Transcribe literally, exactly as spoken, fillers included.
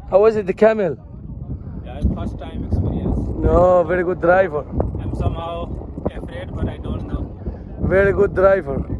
How was it, the camel? Yeah, first time experience. No, very good driver. I'm somehow afraid, but I don't know. Very good driver.